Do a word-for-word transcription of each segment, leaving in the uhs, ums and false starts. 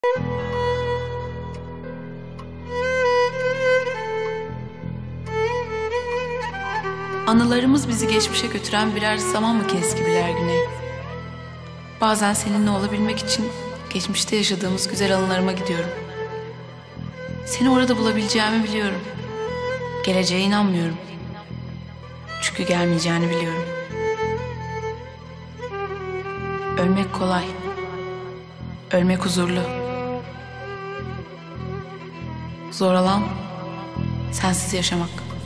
Anılarımız bizi geçmişe götüren birer zaman makinesi gibiler Güney. Bazen seninle olabilmek için geçmişte yaşadığımız güzel anılarıma gidiyorum. Seni orada bulabileceğimi biliyorum. Geleceğe inanmıyorum. Çünkü gelmeyeceğini biliyorum. Ölmek kolay. Ölmek huzurlu. Zor olan sensiz yaşamak.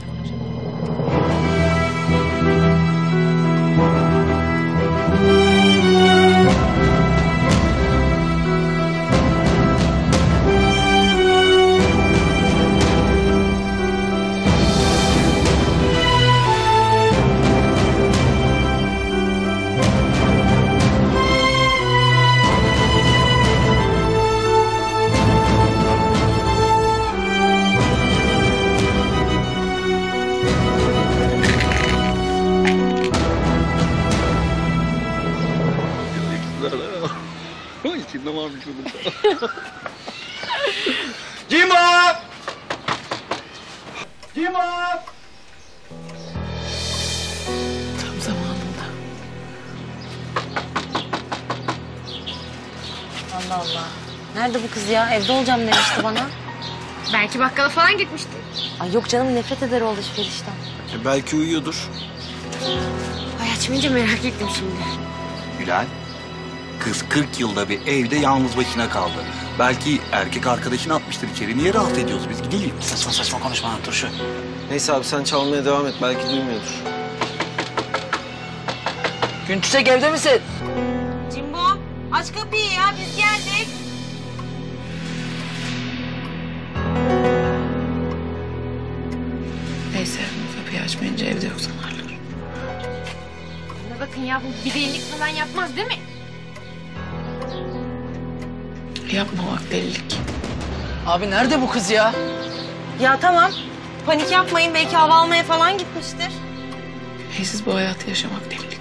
İçinde varmış onun da. Cimo! Cimo! Tam zamanında. Allah Allah. Nerede bu kız ya? Evde olacağım demişti bana. Belki bakkala falan gitmişti. Ay yok canım, nefret eder o alışverişten. E belki uyuyordur. Ay açmayınca merak ettim şimdi. Gülay, kız kırk yılda bir evde yalnız başına kaldı. Belki erkek arkadaşını atmıştır içeri. Niye rahatsız ediyoruz biz? Gidelim. Saçma saçma konuşma lan turşu. Neyse abi sen çalmaya devam et. Belki duymuyordur. Günçiçek evde misin? Cimbo, aç kapıyı ya, biz geldik. Neyse, kapıyı açmayınca evde yok sanarlar. Buna bakın ya, bu bir delilik falan yapmaz değil mi? Yapmamak delilik. Abi nerede bu kız ya? Ya tamam, panik yapmayın, belki hava almaya falan gitmiştir. Güneysiz bu hayatı yaşamak delilik.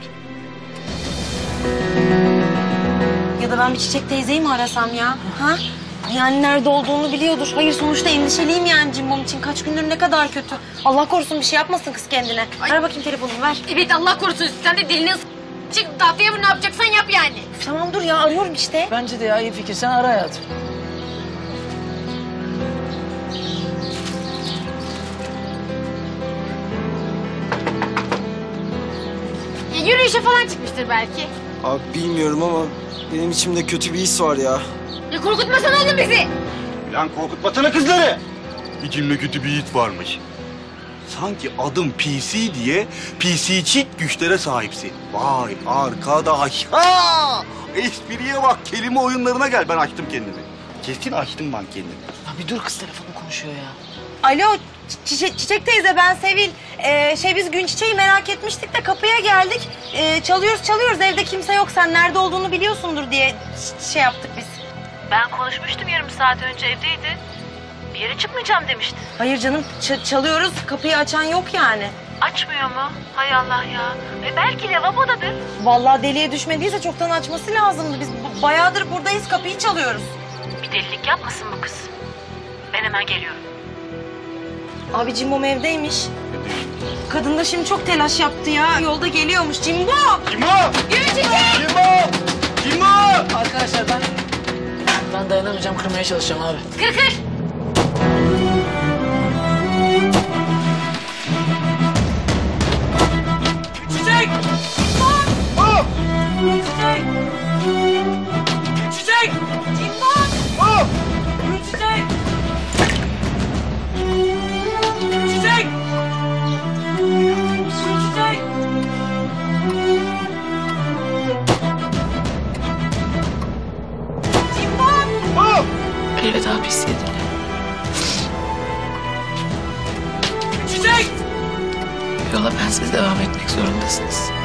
Ya da ben bir Çiçek teyzeyi mi arasam ya? Ha? Yani nerede olduğunu biliyordur. Hayır, sonuçta endişeliyim yani Cimbom için. Kaç gündür ne kadar kötü. Allah korusun bir şey yapmasın kız kendine. Ay. Ver bakayım telefonumu, ver. Evet, Allah korusun, sen de dilini ıs... Çık tahtaya vur, ne yapacaksan yap yani. Tamam dur ya, arıyorum işte. Bence de ya, iyi fikir. Sen ara hayatım. Ya, yürüyüşe falan çıkmıştır belki. Abi bilmiyorum ama benim içimde kötü bir his var ya. Ya korkutmasana oğlum bizi. Lan korkutmasana kızları. İçimde kötü bir his varmış. Sanki adım P C diye P C'çik güçlere sahipsin. Vay arkadaş. Ha! Espriye bak, kelime oyunlarına gel. Ben açtım kendimi. Kesin açtım ben kendimi. Ya bir dur, kız telefonu konuşuyor ya. Alo Çiçek, Çiçek teyze, ben Sevil. Ee, şey biz gün çiçeği merak etmiştik de kapıya geldik. Ee, çalıyoruz çalıyoruz, evde kimse yok. Sen nerede olduğunu biliyorsundur diye ş- şey yaptık biz. Ben konuşmuştum yarım saat önce, evdeydi. Bir yere çıkmayacağım demişti. Hayır canım, ç- çalıyoruz, kapıyı açan yok yani. Açmıyor mu? Hay Allah ya. E belki lavabodadır. Vallahi deliye düşmediyse çoktan açması lazımdı. Biz b- bayağıdır buradayız, kapıyı çalıyoruz. Bir delilik yapmasın bu kız. Ben hemen geliyorum. Abi Cimbom evdeymiş. Kadın da şimdi çok telaş yaptı ya. Yolda geliyormuş. Cimbo! Cimo! Cimo! Cimo! Arkadaşlar ben... Ben dayanamayacağım, kırmaya çalışacağım abi. Kır kır. Çiçek! Oh! Çiçek! Çiçek! Oh! Çiçek! Çiçek! Çiçek! Oh! Elveda pis yedin. Çiçek! Yola bensiz devam etmek zorundasınız.